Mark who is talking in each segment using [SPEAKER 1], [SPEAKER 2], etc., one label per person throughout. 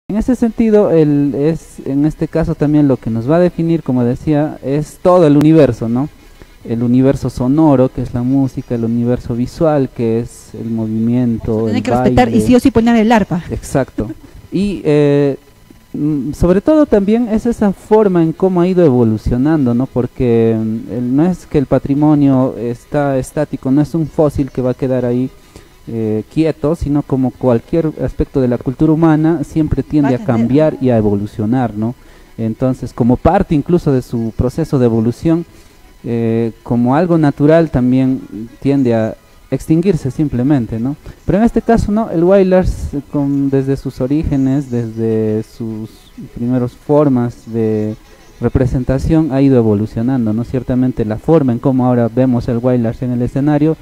[SPEAKER 1] En ese sentido, en este caso también lo que nos va a definir, como decía, es todo el universo, ¿no? El universo sonoro, que es la música, el universo visual, que es el movimiento,
[SPEAKER 2] Tiene
[SPEAKER 1] el
[SPEAKER 2] que respetar y
[SPEAKER 1] baile.
[SPEAKER 2] sí o sí poner el arpa.
[SPEAKER 1] Exacto. Y sobre todo también es esa forma en cómo ha ido evolucionando, ¿no? Porque no es que el patrimonio está estático, no es un fósil que va a quedar ahí quieto, sino como cualquier aspecto de la cultura humana, siempre tiende a cambiar y a evolucionar, ¿no? Entonces, como parte incluso de su proceso de evolución, como algo natural también tiende a extinguirse simplemente, ¿no? Pero en este caso, ¿no? El Wailers, desde sus orígenes, desde sus primeras formas de representación, ha ido evolucionando, ¿no? Ciertamente la forma en cómo ahora vemos el Wailers en el escenario,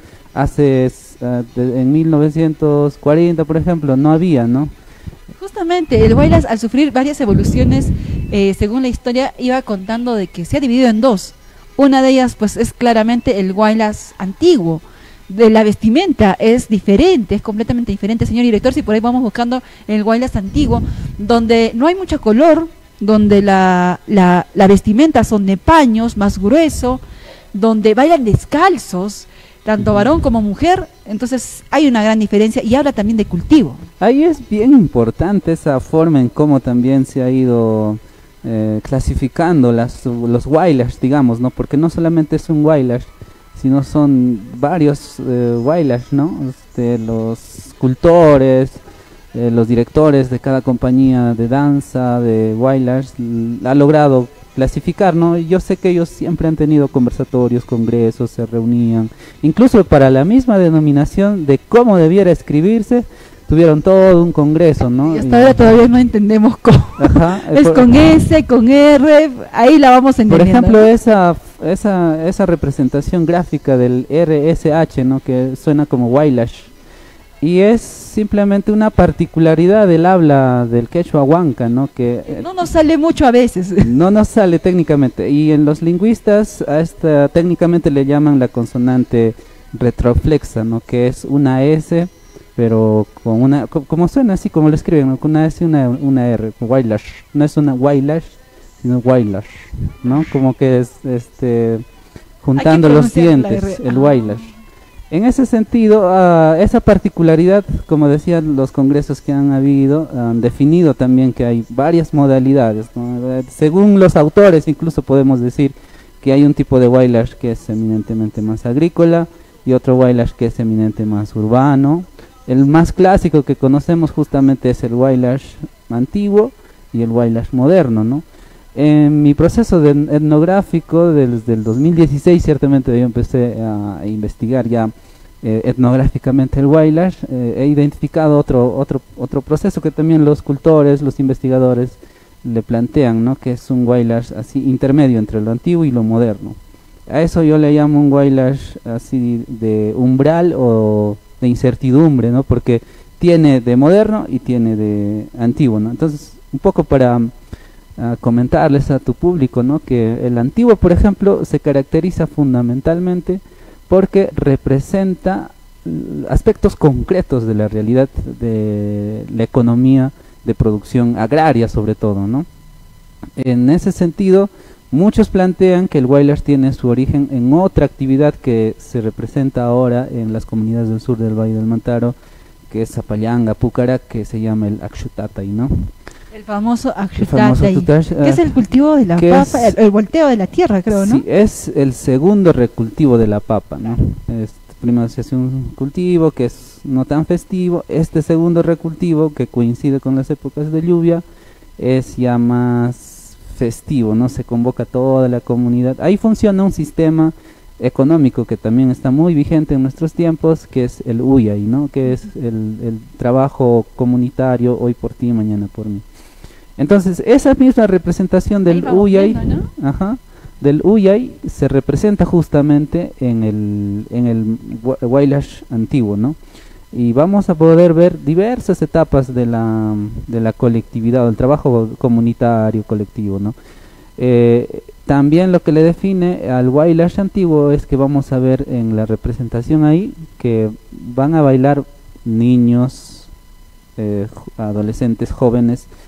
[SPEAKER 1] en 1940, por ejemplo, no había, ¿no?
[SPEAKER 2] Justamente, el Wailers, al sufrir varias evoluciones, según la historia, iba contando de que se ha dividido en dos. Una de ellas, pues, es claramente el Wailers antiguo. De la vestimenta es diferente, es completamente diferente, señor director. Si por ahí vamos buscando el Wailers antiguo, donde no hay mucho color, donde la vestimenta son de paños, más grueso, donde bailan descalzos, tanto varón como mujer. Entonces hay una gran diferencia y habla también de cultivo.
[SPEAKER 1] Ahí es bien importante esa forma en cómo también se ha ido clasificando los Wailers, digamos, ¿no? Porque no solamente es un Wailers, sino son varios Wailers, ¿no? Los cultores, los directores de cada compañía de danza, de Wailers, ha logrado clasificar, ¿no? Yo sé que ellos siempre han tenido conversatorios, congresos, se reunían, incluso para la misma denominación de cómo debiera escribirse, tuvieron todo un congreso, ¿no?
[SPEAKER 2] Y hasta ahora todavía no entendemos cómo. Ajá, es con S, con R, ahí la vamos entendiendo.
[SPEAKER 1] Por ejemplo, esa representación gráfica del RSH, ¿no? Que suena como Wailash, y es simplemente una particularidad del habla del quechua huanca, ¿no? Que
[SPEAKER 2] no nos sale mucho a veces.
[SPEAKER 1] No nos sale técnicamente, y en los lingüistas a esta técnicamente le llaman la consonante retroflexa, ¿no? Que es una S, pero con como suena así, como lo escriben, ¿no? Con una S y una R, Wailash. No es una Wailash, sino Wailash, ¿no? Como que es juntando los dientes, el Wailash. En ese sentido, esa particularidad, como decían los congresos que han habido, han definido también que hay varias modalidades, ¿no? Según los autores, incluso podemos decir que hay un tipo de Wailash que es eminentemente más agrícola y otro Wailash que es eminentemente más urbano. El más clásico que conocemos justamente es el Wailash antiguo y el Wailash moderno, ¿no? En mi proceso etnográfico desde el 2016, ciertamente yo empecé a investigar ya etnográficamente el Wailash, he identificado otro proceso que también los cultores, los investigadores le plantean, ¿no? Que es un Wailash así intermedio entre lo antiguo y lo moderno. A eso yo le llamo un Wailash así de umbral o de incertidumbre, ¿no? Porque tiene de moderno y tiene de antiguo, ¿no? Entonces, un poco para comentarles a tu público, ¿no? Que el antiguo, por ejemplo, se caracteriza fundamentalmente porque representa aspectos concretos de la realidad de la economía de producción agraria, sobre todo, ¿no? En ese sentido, muchos plantean que el Wailash tiene su origen en otra actividad que se representa ahora en las comunidades del sur del Valle del Mantaro, que es Zapallanga, Púcara, que se llama el Akshutatay, ¿no?
[SPEAKER 2] El famoso Akshutatay, que es el cultivo de la papa, el volteo de la tierra, creo, ¿no?
[SPEAKER 1] Sí, es el segundo recultivo de la papa, ¿no? Primero se hace un cultivo que es no tan festivo, este segundo recultivo, que coincide con las épocas de lluvia, es ya más festivo, ¿no? Se convoca a toda la comunidad. Ahí funciona un sistema económico que también está muy vigente en nuestros tiempos, que es el Uyay, ¿no? Que es el trabajo comunitario, hoy por ti, mañana por mí. Entonces, esa misma representación del Uyay, ¿no? Del Uyay se representa justamente en el Wailash antiguo, ¿no? Y vamos a poder ver diversas etapas de la colectividad, del trabajo comunitario colectivo, ¿no? También lo que le define al Wailash antiguo es que vamos a ver en la representación ahí que van a bailar niños, adolescentes, jóvenes,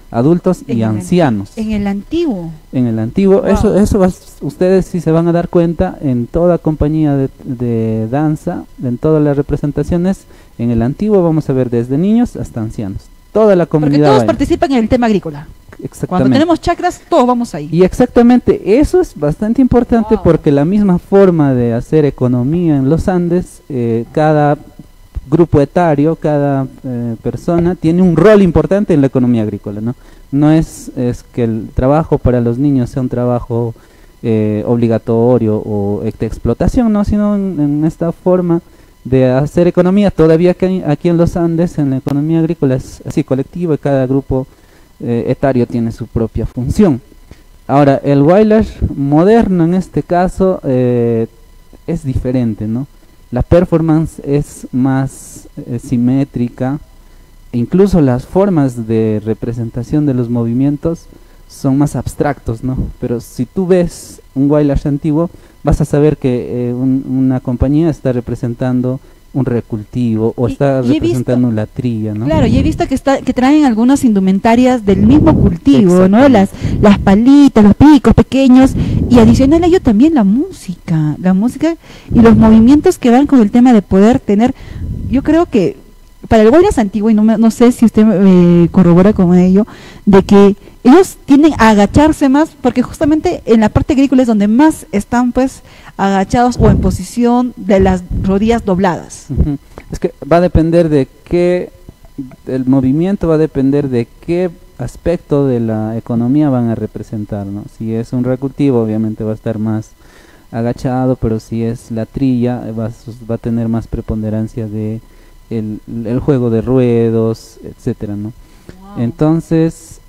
[SPEAKER 1] adultos y ancianos.
[SPEAKER 2] En el antiguo.
[SPEAKER 1] En el antiguo,
[SPEAKER 2] Wow.
[SPEAKER 1] Ustedes sí se van a dar cuenta en toda compañía de danza, en todas las representaciones, en el antiguo vamos a ver desde niños hasta ancianos. Toda la
[SPEAKER 2] Porque
[SPEAKER 1] comunidad
[SPEAKER 2] todos
[SPEAKER 1] baila.
[SPEAKER 2] participan en el tema agrícola. Cuando
[SPEAKER 1] Exactamente.
[SPEAKER 2] tenemos chakras, todos vamos ahí.
[SPEAKER 1] Y exactamente, eso es bastante importante
[SPEAKER 2] Wow.
[SPEAKER 1] porque la misma forma de hacer economía en los Andes, cada grupo etario, cada persona tiene un rol importante en la economía agrícola, ¿no? No es que el trabajo para los niños sea un trabajo obligatorio o de explotación, ¿no? Sino en esta forma de hacer economía. Todavía que aquí en los Andes, en la economía agrícola es así colectiva y cada grupo etario tiene su propia función. Ahora, el Wailash moderno en este caso es diferente, ¿no? La performance es más simétrica, e incluso las formas de representación de los movimientos son más abstractos, ¿no? Pero si tú ves un Wailash antiguo, vas a saber que una compañía está representando un recultivo o está
[SPEAKER 2] y he
[SPEAKER 1] representando la trilla, ¿no?
[SPEAKER 2] Claro, y he visto que traen algunas indumentarias del mismo cultivo, ¿no?
[SPEAKER 1] Exactamente.
[SPEAKER 2] Las palitas, los picos pequeños, y adicional a ello también la música y los movimientos que van con el tema de poder tener, yo creo que para el Wailash antiguo, y no sé si usted corrobora con ello, de que ellos tienden a agacharse más, porque justamente en la parte agrícola es donde más están pues agachados o en posición de las rodillas dobladas.
[SPEAKER 1] Ujú. Es que va a depender el movimiento va a depender de qué aspecto de la economía van a representar, ¿no? Si es un recultivo, obviamente va a estar más agachado, pero si es la trilla, va a tener más preponderancia de el juego de ruedos, etcétera, ¿no?
[SPEAKER 2] Wow.
[SPEAKER 1] Entonces,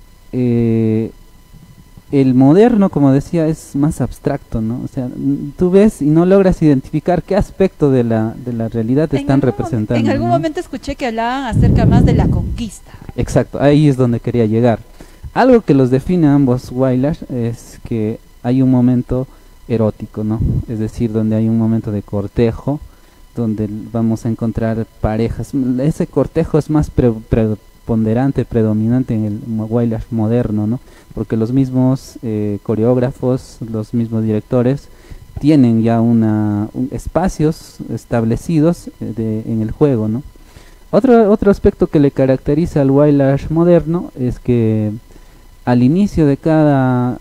[SPEAKER 1] el moderno, como decía, es más abstracto, ¿no? O sea, tú ves y no logras identificar qué aspecto de la realidad te están representando.
[SPEAKER 2] En algún
[SPEAKER 1] ¿no?
[SPEAKER 2] momento escuché que hablaban acerca más de la conquista.
[SPEAKER 1] Exacto, ahí es donde quería llegar. Algo que los define a ambos Wailash es que hay un momento erótico, ¿no? Es decir, donde hay un momento de cortejo, donde vamos a encontrar parejas. Ese cortejo es más preponderante, predominante en el Wailash moderno, ¿no? Porque los mismos coreógrafos, los mismos directores tienen ya espacios establecidos en el juego, ¿no? Otro aspecto que le caracteriza al Wailash moderno es que al inicio de cada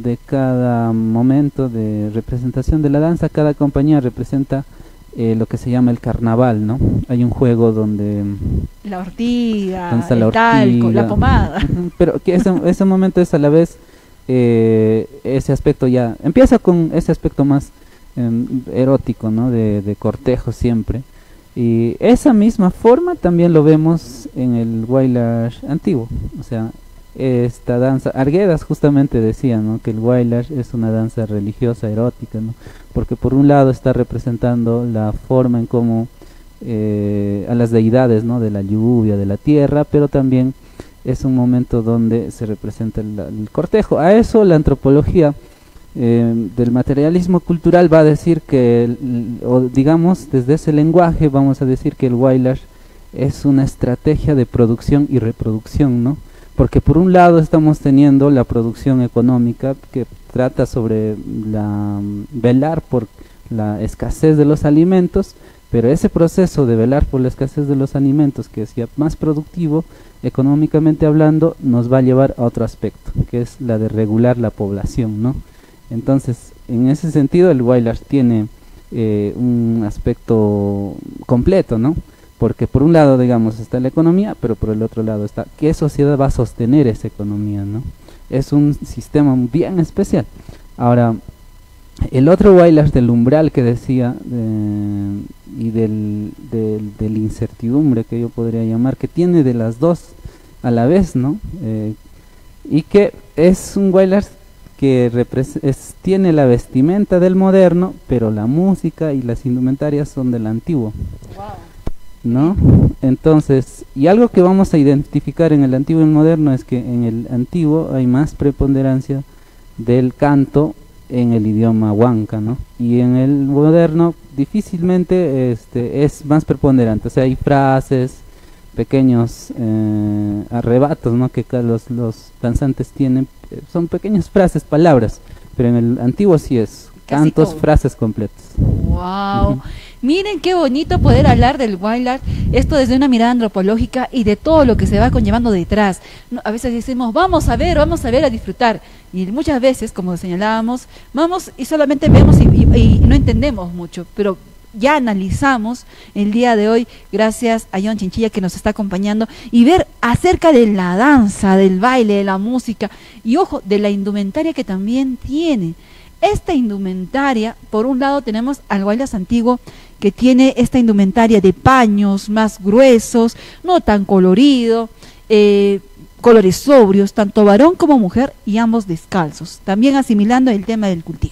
[SPEAKER 1] momento de representación de la danza, cada compañía representa lo que se llama el carnaval, ¿no? Hay un juego donde
[SPEAKER 2] La ortiga,
[SPEAKER 1] danza
[SPEAKER 2] el
[SPEAKER 1] la
[SPEAKER 2] talco,
[SPEAKER 1] ortiga.
[SPEAKER 2] la pomada.
[SPEAKER 1] Ujú, pero que ese momento es a la vez ese aspecto ya empieza con ese aspecto más erótico, ¿no? De cortejo siempre. Y esa misma forma también lo vemos en el Wailash antiguo. O sea, esta danza, Arguedas justamente decía, ¿no? Que el Wailash es una danza religiosa, erótica, ¿no? Porque por un lado está representando la forma en cómo a las deidades, ¿no? De la lluvia, de la tierra, pero también es un momento donde se representa el cortejo. A eso la antropología del materialismo cultural va a decir que, o digamos, desde ese lenguaje vamos a decir que el Wailash es una estrategia de producción y reproducción, ¿no? Porque por un lado estamos teniendo la producción económica que trata sobre velar por la escasez de los alimentos, pero ese proceso de velar por la escasez de los alimentos, que es ya más productivo económicamente hablando, nos va a llevar a otro aspecto, que es la de regular la población, ¿no? Entonces, en ese sentido, el Wailash tiene un aspecto completo, ¿no? Porque por un lado, digamos, está la economía, pero por el otro lado está qué sociedad va a sostener esa economía, ¿no? Es un sistema bien especial. Ahora, el otro Wailash del umbral que decía y del incertidumbre que yo podría llamar, que tiene de las dos a la vez, ¿no? Y que es un Wailash que tiene la vestimenta del moderno, pero la música y las indumentarias son del antiguo.
[SPEAKER 2] Wow.
[SPEAKER 1] ¿No? Entonces, y algo que vamos a identificar en el antiguo y el moderno es que en el antiguo hay más preponderancia del canto en el idioma huanca, ¿no? Y en el moderno difícilmente es más preponderante, o sea, hay frases, pequeños arrebatos, ¿no? Que los danzantes tienen, son pequeñas frases, palabras, pero en el antiguo sí es
[SPEAKER 2] Casi
[SPEAKER 1] cantos,
[SPEAKER 2] todo.
[SPEAKER 1] frases completas.
[SPEAKER 2] Wow. Miren qué bonito poder hablar del wild art, esto desde una mirada antropológica y de todo lo que se va conllevando detrás. A veces decimos, vamos a ver, a disfrutar. Y muchas veces, como señalábamos, vamos y solamente vemos y no entendemos mucho, pero ya analizamos el día de hoy, gracias a John Chinchilla que nos está acompañando, y ver acerca de la danza, del baile, de la música, y ojo, de la indumentaria que también tiene. Esta indumentaria, por un lado tenemos al Guaylas antiguo, que tiene esta indumentaria de paños más gruesos, no tan colorido, colores sobrios, tanto varón como mujer, y ambos descalzos, también asimilando el tema del cultivo.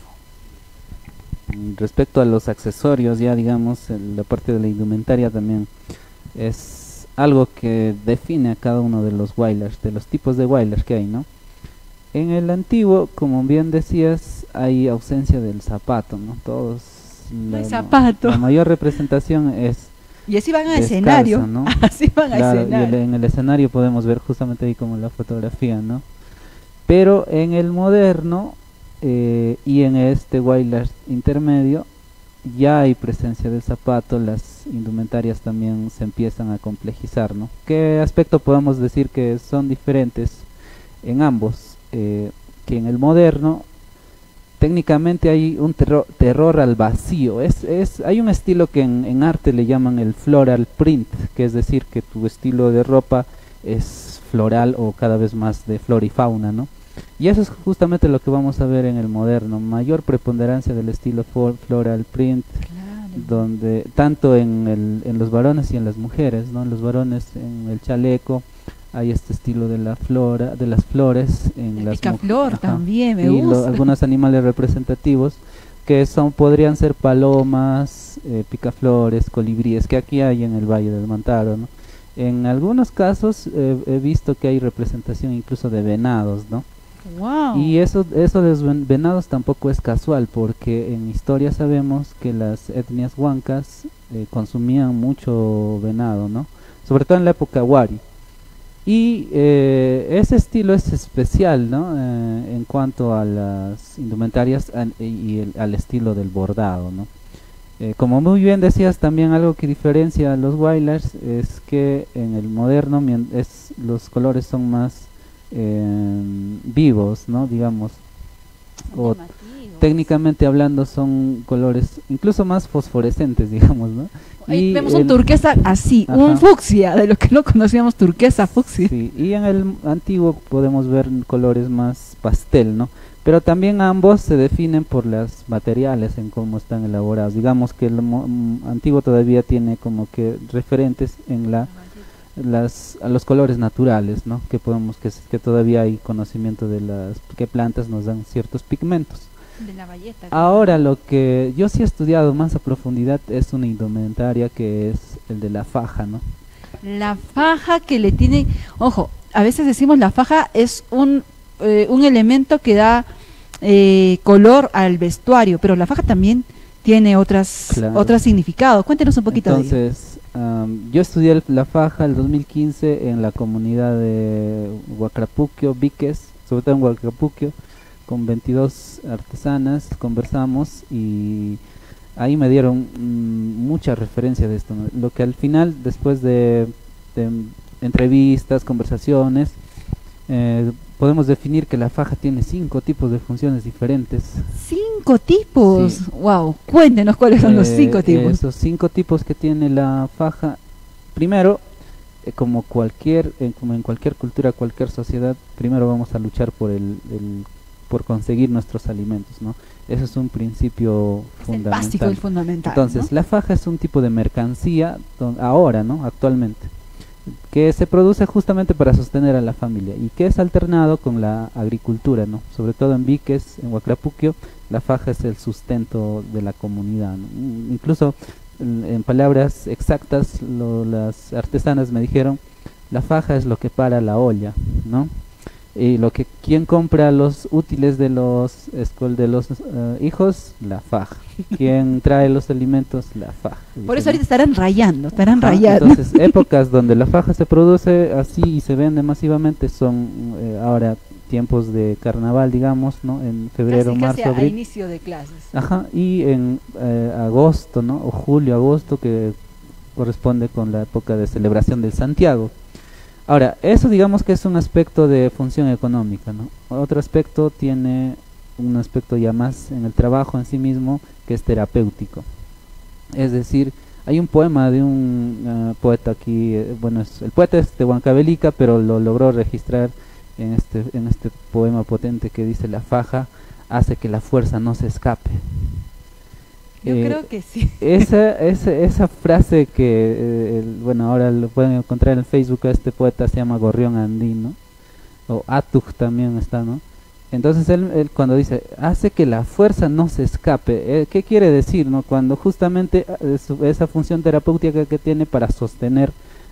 [SPEAKER 1] Respecto a los accesorios, ya digamos, la parte de la indumentaria también es algo que define a cada uno de los wailers, de los tipos de wailers que hay, ¿no? En el antiguo, como bien decías, hay ausencia del zapato, ¿no? Todos
[SPEAKER 2] No hay zapato.
[SPEAKER 1] la mayor representación es
[SPEAKER 2] Y así van al
[SPEAKER 1] descalza,
[SPEAKER 2] escenario,
[SPEAKER 1] ¿no?
[SPEAKER 2] así van al
[SPEAKER 1] Claro, y
[SPEAKER 2] escenario.
[SPEAKER 1] en el escenario podemos ver justamente ahí como la fotografía, ¿no? Pero en el moderno y en este wildlife intermedio ya hay presencia del zapato, las indumentarias también se empiezan a complejizar, ¿no? ¿Qué aspecto podemos decir que son diferentes en ambos? Que en el moderno técnicamente hay un terror al vacío. Hay un estilo que en arte le llaman el floral print, que es decir, que tu estilo de ropa es floral o cada vez más de flora y fauna, ¿no? Y eso es justamente lo que vamos a ver en el moderno, mayor preponderancia del estilo floral print,
[SPEAKER 2] Claro.
[SPEAKER 1] donde tanto en los varones y en las mujeres, ¿no? En los varones en el chaleco hay este estilo de la flora, de las flores, en
[SPEAKER 2] El
[SPEAKER 1] las
[SPEAKER 2] picaflor
[SPEAKER 1] ajá,
[SPEAKER 2] también, me
[SPEAKER 1] y
[SPEAKER 2] gusta.
[SPEAKER 1] algunos animales representativos que podrían ser palomas, picaflores, colibríes, que aquí hay en el Valle del Mantaro, ¿no? En algunos casos he visto que hay representación incluso de venados, ¿no?
[SPEAKER 2] Wow.
[SPEAKER 1] Y eso de los venados tampoco es casual, porque en historia sabemos que las etnias huancas consumían mucho venado, ¿no? Sobre todo en la época Wari. Y ese estilo es especial, ¿no? En cuanto a las indumentarias al estilo del bordado, ¿no? Como muy bien decías, también algo que diferencia a los wailers es que en el moderno los colores son más vivos, ¿no? Digamos, o técnicamente hablando son colores incluso más fosforescentes, digamos, ¿no?
[SPEAKER 2] Ahí
[SPEAKER 1] Y
[SPEAKER 2] vemos un turquesa así, un
[SPEAKER 1] Ajá.
[SPEAKER 2] fucsia, de lo que no conocíamos, turquesa, fucsia.
[SPEAKER 1] Sí, y en el antiguo podemos ver colores más pastel, ¿no? Pero también ambos se definen por los materiales en cómo están elaborados. Digamos que el antiguo todavía tiene como que referentes en a los colores naturales, ¿no? Que todavía hay conocimiento de las que plantas nos dan ciertos pigmentos.
[SPEAKER 2] De la valleta.
[SPEAKER 1] Ahora lo que yo sí he estudiado más a profundidad es una indumentaria que es el de la faja, ¿no?
[SPEAKER 2] La faja que le tiene, ojo, a veces decimos la faja es un elemento que da color al vestuario, pero la faja también tiene
[SPEAKER 1] Claro.
[SPEAKER 2] otros significados. Cuéntenos un poquito de ello.
[SPEAKER 1] Entonces, yo estudié la faja el 2015 en la comunidad de Huacrapuquio, Viques, sobre todo en Huacrapuquio, con 22 artesanas, conversamos y ahí me dieron mucha referencia de esto, ¿no? Lo que al final, después de entrevistas, conversaciones, podemos definir que la faja tiene 5 tipos de funciones diferentes.
[SPEAKER 2] 5 tipos.
[SPEAKER 1] Sí.
[SPEAKER 2] Wow. Cuéntenos cuáles son los 5 tipos.
[SPEAKER 1] Esos 5 tipos que tiene la faja, primero, como en cualquier cultura, cualquier sociedad, primero vamos a luchar por conseguir nuestros alimentos, ¿no? Eso es un principio
[SPEAKER 2] Es el
[SPEAKER 1] fundamental.
[SPEAKER 2] básico, el fundamental.
[SPEAKER 1] Entonces,
[SPEAKER 2] ¿no?
[SPEAKER 1] la faja es un tipo de mercancía ahora, ¿no? Actualmente, que se produce justamente para sostener a la familia y que es alternado con la agricultura, ¿no? Sobre todo en Viques, en Huacrapuquio, la faja es el sustento de la comunidad, ¿no? Incluso en palabras exactas, las artesanas me dijeron, la faja es lo que para la olla, ¿no? Y ¿quién compra los útiles de los hijos? La faja. ¿Quién trae los alimentos? La faja.
[SPEAKER 2] Por eso ahorita estarán rayando,
[SPEAKER 1] Entonces, épocas donde la faja se produce así y se vende masivamente son ahora tiempos de carnaval, digamos, ¿no? En febrero, marzo,
[SPEAKER 2] casi
[SPEAKER 1] abril.
[SPEAKER 2] a inicio de clases.
[SPEAKER 1] Y en agosto, ¿no? O julio, agosto, que corresponde con la época de celebración del Santiago. Ahora, eso digamos que es un aspecto de función económica, ¿no? Otro aspecto tiene un aspecto ya más en el trabajo en sí mismo, que es terapéutico. Es decir, hay un poema de un poeta aquí, el poeta es de Huancavelica, pero lo logró registrar en este poema potente que dice: la faja hace que la fuerza no se escape.
[SPEAKER 2] Yo creo que sí.
[SPEAKER 1] Esa frase que, ahora lo pueden encontrar en Facebook, este poeta se llama Gorrión Andino, o Atuj también está, ¿no? Entonces él cuando dice, hace que la fuerza no se escape, ¿qué quiere decir, no? Cuando justamente esa función terapéutica que tiene para sostener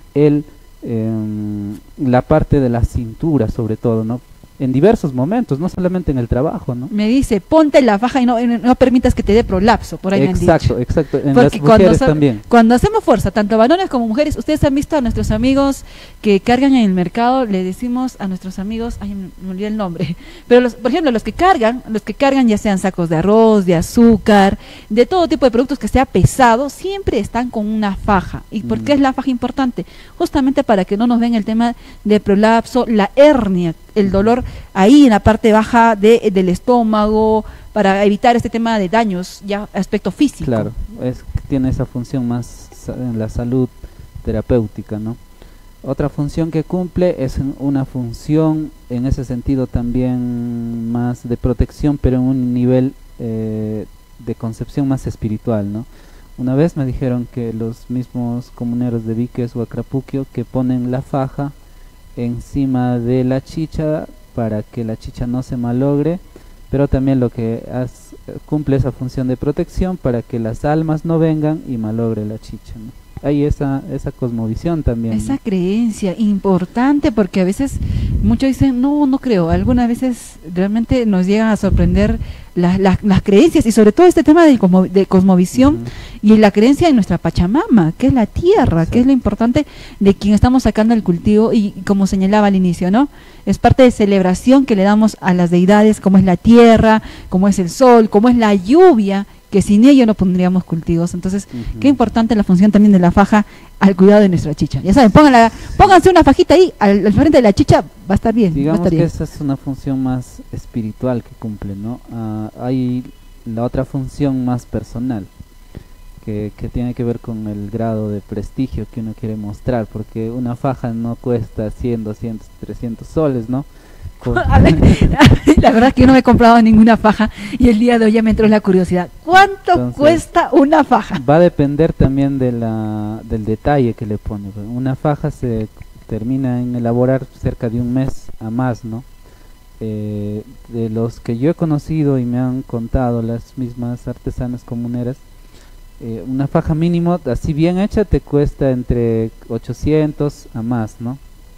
[SPEAKER 1] la parte de la cintura, sobre todo, ¿no? En diversos momentos, no solamente en el trabajo, ¿no?
[SPEAKER 2] Me dice, ponte la faja y no permitas que te dé prolapso, por ahí me han dicho.
[SPEAKER 1] Exacto, en las mujeres también.
[SPEAKER 2] Cuando hacemos fuerza, tanto varones como mujeres, ustedes han visto a nuestros amigos que cargan en el mercado, le decimos a nuestros amigos, me olvidé el nombre, pero por ejemplo, los que cargan ya sean sacos de arroz, de azúcar, de todo tipo de productos que sea pesado, siempre están con una faja. ¿Y por qué es la faja importante? Justamente para que no nos den el tema de prolapso, la hernia, el dolor ahí en la parte baja del estómago, para evitar este tema de daños ya aspecto físico.
[SPEAKER 1] Claro, tiene esa función más en la salud terapéutica, ¿no? Otra función que cumple es una función en ese sentido también más de protección, pero en un nivel de concepción más espiritual, ¿no? Una vez me dijeron que los mismos comuneros de Víquez o Acrapuquio que ponen la faja encima de la chicha para que la chicha no se malogre, pero también cumple esa función de protección para que las almas no vengan y malogre la chicha, ¿no? Hay esa cosmovisión también,
[SPEAKER 2] esa
[SPEAKER 1] ¿no?
[SPEAKER 2] creencia importante, porque a veces muchos dicen no creo, algunas veces realmente nos llegan a sorprender las creencias, y sobre todo este tema de cosmovisión y la creencia de nuestra Pachamama, que es la tierra, que es lo importante de quien estamos sacando el cultivo, y como señalaba al inicio, ¿no? Es parte de celebración que le damos a las deidades, como es la tierra, como es el sol, como es la lluvia, que sin ello no pondríamos cultivos. Entonces, qué importante la función también de la faja al cuidado de nuestra chicha. Ya saben, pónganse una fajita ahí al frente de la chicha, va a estar bien.
[SPEAKER 1] Digamos que esa es una función más espiritual que cumple, ¿no? Hay la otra función más personal, que tiene que ver con el grado de prestigio que uno quiere mostrar, porque una faja no cuesta 100, 200, 300 soles, ¿no?
[SPEAKER 2] La verdad es que yo no me he comprado ninguna faja, y el día de hoy ya me entró la curiosidad. ¿Cuánto cuesta una faja?
[SPEAKER 1] Va a depender también del detalle que le pone. Una faja se termina en elaborar cerca de un mes a más, ¿no? De los que yo he conocido y me han contado las mismas artesanas comuneras, una faja mínimo, así bien hecha, te cuesta entre 800 a más, ¿no?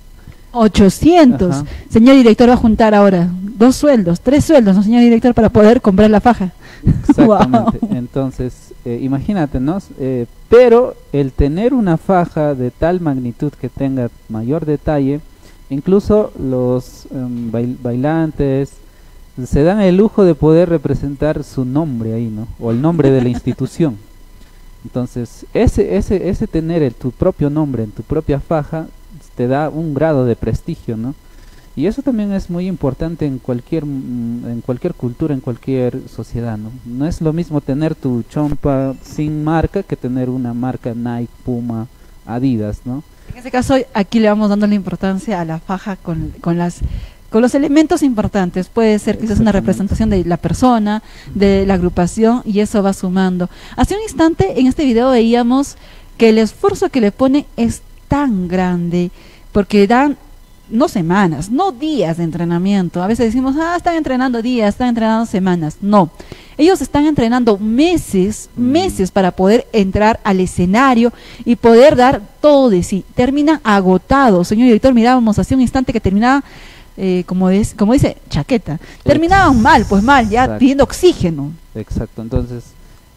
[SPEAKER 2] 800. Ajá. Señor director, va a juntar ahora 2 sueldos, 3 sueldos, ¿no, señor director, para poder comprar la faja?
[SPEAKER 1] Exactamente. Wow. Entonces, imagínate, ¿no? Pero el tener una faja de tal magnitud que tenga mayor detalle, incluso los bailantes se dan el lujo de poder representar su nombre ahí, ¿no? O el nombre de la institución. Entonces, ese tener tu propio nombre en tu propia faja te da un grado de prestigio, ¿no? Y eso también es muy importante en cualquier cultura, en cualquier sociedad, ¿no? No es lo mismo tener tu chompa sin marca que tener una marca Nike, Puma, Adidas, ¿no?
[SPEAKER 2] En este caso, aquí le vamos dando la importancia a la faja con los elementos importantes. Puede ser quizás una representación de la persona, de la agrupación, y eso va sumando. Hace un instante en este video veíamos que el esfuerzo que le pone es tan grande, porque dan no semanas, no días de entrenamiento. A veces decimos, están entrenando días, están entrenando semanas. No, ellos están entrenando meses para poder entrar al escenario y poder dar todo de sí. Terminan agotados. Señor director, mirábamos hace un instante que terminaban como dice, chaqueta. Terminaban
[SPEAKER 1] Ex-
[SPEAKER 2] mal, pues mal, ya
[SPEAKER 1] Exacto.
[SPEAKER 2] pidiendo oxígeno.
[SPEAKER 1] Exacto, entonces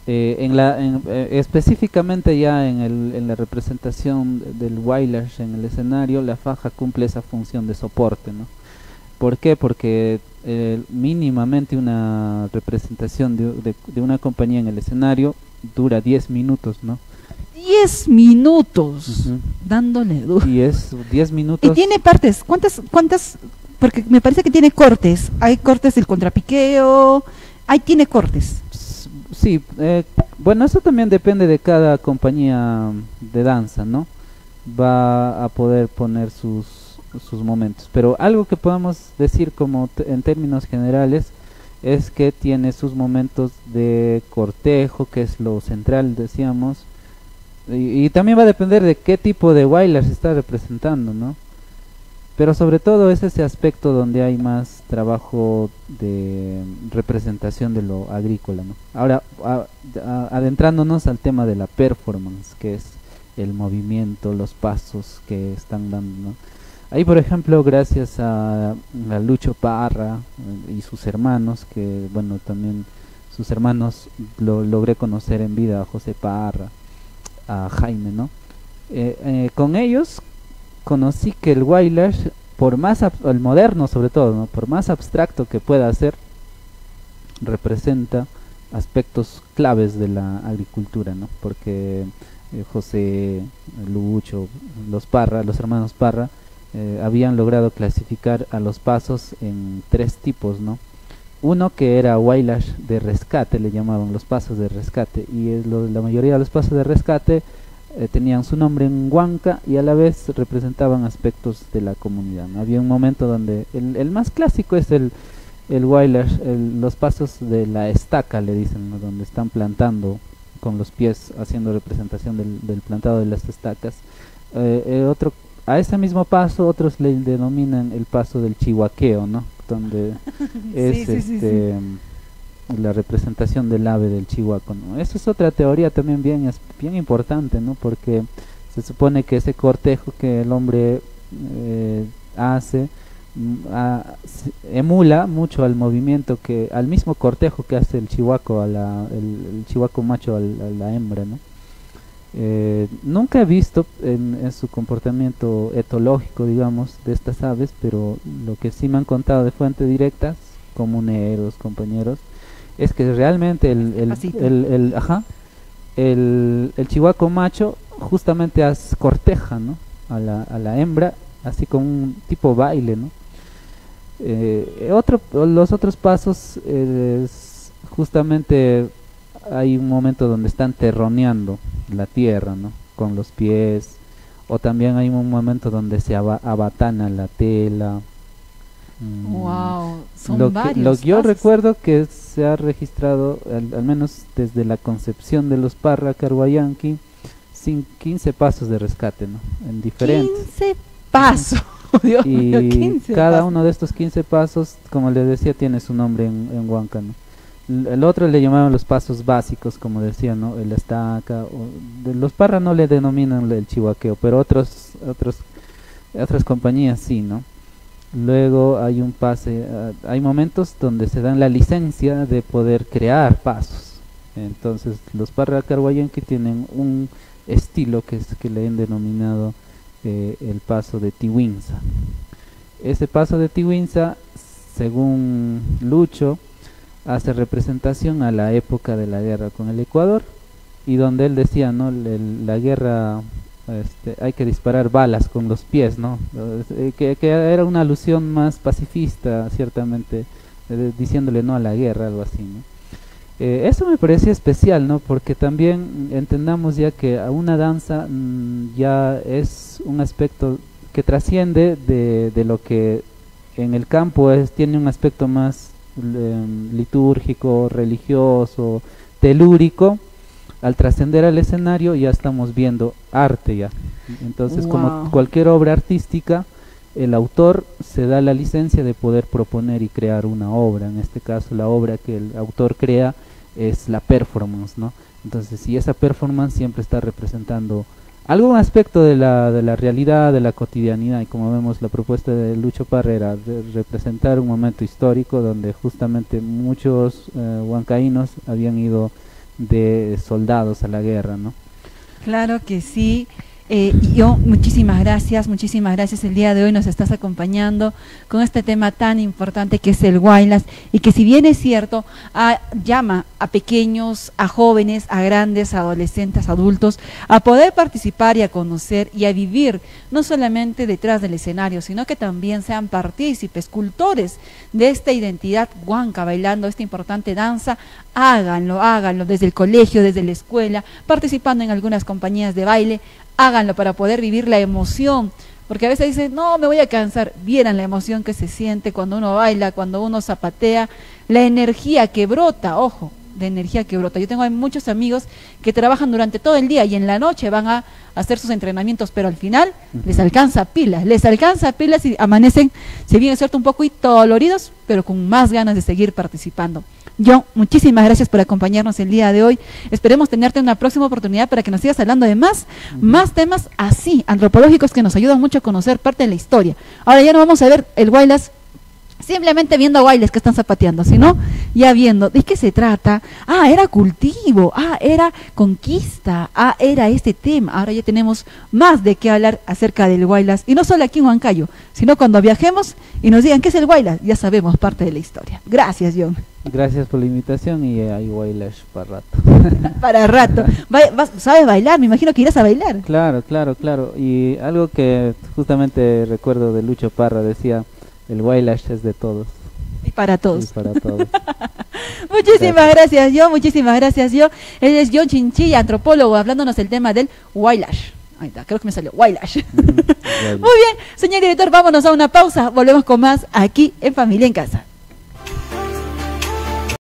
[SPEAKER 1] específicamente ya en la representación del Wailers en el escenario, la faja cumple esa función de soporte, ¿no? ¿Por qué? Porque mínimamente una representación de una compañía en el escenario dura 10 minutos, ¿no?
[SPEAKER 2] 10 minutos
[SPEAKER 1] Ujú.
[SPEAKER 2] dándole duro.
[SPEAKER 1] Y es 10
[SPEAKER 2] Y
[SPEAKER 1] minutos.
[SPEAKER 2] tiene partes, ¿cuántas? Porque me parece que tiene cortes. Hay cortes del contrapiqueo, ahí tiene cortes.
[SPEAKER 1] Sí, bueno, eso también depende de cada compañía de danza, ¿no? Va a poder poner sus momentos. Pero algo que podemos decir como en términos generales es que tiene sus momentos de cortejo, que es lo central, decíamos. Y también va a depender de qué tipo de bailar se está representando, ¿no? Pero sobre todo es ese aspecto donde hay más trabajo de representación de lo agrícola, ¿no? Ahora, adentrándonos al tema de la performance, que es el movimiento, los pasos que están dando, ¿no? Ahí, por ejemplo, gracias a Lucho Parra y sus hermanos, que bueno, también sus hermanos lo logré conocer en vida, a José Parra, a Jaime, ¿no? Con ellos conocí que el Wailers, por más el moderno sobre todo, ¿no? Por más abstracto que pueda ser, representa aspectos claves de la agricultura, ¿no? Porque José, Lucho, los hermanos Parra, habían logrado clasificar a los pasos en 3 tipos, ¿no? Uno que era Wailers de rescate, le llamaban los pasos de rescate, y la mayoría de los pasos de rescate tenían su nombre en huanca y a la vez representaban aspectos de la comunidad, ¿no? Había un momento donde el más clásico es el Wailers, los pasos de la estaca, le dicen, ¿no? Donde están plantando con los pies, haciendo representación del plantado de las estacas. A ese mismo paso otros le denominan el paso del chihuaqueo, ¿no? Donde es
[SPEAKER 2] Sí.
[SPEAKER 1] la representación del ave del chihuaco, ¿no? Eso es otra teoría también bien importante, ¿no? Porque se supone que ese cortejo que el hombre hace emula mucho al movimiento al mismo cortejo que hace el chihuaco el chihuaco macho a la hembra, ¿no? Nunca he visto en su comportamiento etológico, digamos, de estas aves, pero lo que sí me han contado de fuente directa, comuneros, compañeros, es que realmente el chihuaco macho justamente corteja, ¿no? a la hembra, así como un tipo baile, ¿no? Los otros pasos justamente hay un momento donde están terroneando la tierra, ¿no? Con los pies, o también hay un momento donde se abatana la tela.
[SPEAKER 2] Wow, son
[SPEAKER 1] Lo
[SPEAKER 2] varios
[SPEAKER 1] que yo
[SPEAKER 2] pasos.
[SPEAKER 1] recuerdo que se ha registrado, al menos desde la concepción de los Parra Carhuayanqui, 15 pasos de rescate, ¿no? En diferentes.
[SPEAKER 2] 15 pasos. Dios mío,
[SPEAKER 1] Y
[SPEAKER 2] 15
[SPEAKER 1] cada
[SPEAKER 2] pasos.
[SPEAKER 1] uno de estos 15 pasos, como les decía, tiene su nombre en huanca, ¿no? El otro le llamaban los pasos básicos, como decía, ¿no? El estaca. Los Parra no le denominan el chihuaqueo, pero otras compañías sí, ¿no? Luego hay un pase, hay momentos donde se dan la licencia de poder crear pasos. Entonces los Parra Carhuayenque tienen un estilo que le han denominado el paso de Tiwinza. Ese paso de Tiwinza, según Lucho, hace representación a la época de la guerra con el Ecuador, y donde él decía, ¿no? La guerra, hay que disparar balas con los pies, ¿no? Que era una alusión más pacifista, ciertamente, diciéndole no a la guerra, algo así, ¿no? Eso me parecía especial, ¿no? Porque también entendamos ya que a una danza ya es un aspecto que trasciende de lo que en el campo tiene un aspecto más litúrgico, religioso, telúrico. Al trascender al escenario ya estamos viendo arte ya. Entonces, como cualquier obra artística, el autor se da la licencia de poder proponer y crear una obra. En este caso, la obra que el autor crea es la performance, ¿no? Entonces, si esa performance siempre está representando algún aspecto de la realidad, de la cotidianidad, y como vemos la propuesta de Lucho Parra era representar un momento histórico donde justamente muchos huancaínos habían ido de soldados a la guerra, ¿no?
[SPEAKER 2] Claro que sí. Yo, muchísimas gracias, el día de hoy nos estás acompañando con este tema tan importante que es el Huaylas, y que si bien es cierto, llama a pequeños, a jóvenes, a grandes, a adolescentes, adultos, a poder participar y a conocer y a vivir, no solamente detrás del escenario, sino que también sean partícipes, cultores de esta identidad huanca, bailando esta importante danza. Háganlo desde el colegio, desde la escuela, participando en algunas compañías de baile. Háganlo para poder vivir la emoción, porque a veces dicen, no, me voy a cansar. Vieran la emoción que se siente cuando uno baila, cuando uno zapatea, la energía que brota, ojo, de energía que brota. Yo tengo muchos amigos que trabajan durante todo el día y en la noche van a hacer sus entrenamientos, pero al final les alcanza pilas y amanecen, si bien es cierto, un poquito doloridos, pero con más ganas de seguir participando. John, muchísimas gracias por acompañarnos el día de hoy. Esperemos tenerte en una próxima oportunidad para que nos sigas hablando de más temas así, antropológicos, que nos ayudan mucho a conocer parte de la historia. Ahora ya no vamos a ver el Huaylas simplemente viendo bailes que están zapateando, sino ya viendo de qué se trata. Era cultivo, era conquista, era este tema. Ahora ya tenemos más de qué hablar acerca del Huaylas, y no solo aquí en Huancayo, sino cuando viajemos y nos digan qué es el Huaylas, ya sabemos parte de la historia. Gracias, John.
[SPEAKER 1] Gracias por la invitación, y hay Huaylas para rato.
[SPEAKER 2] Para rato. ¿Sabes bailar? Me imagino que irás a bailar.
[SPEAKER 1] Claro. Y algo que justamente recuerdo de Lucho Parra, decía: el Huaylas es de todos.
[SPEAKER 2] Y para todos.
[SPEAKER 1] Y para todos.
[SPEAKER 2] Muchísimas gracias, John. Él es John Chinchilla, antropólogo, hablándonos del tema del Huaylas. Ahí está, creo que me salió Huaylas. Muy bien, señor director, vámonos a una pausa. Volvemos con más aquí en Familia en Casa.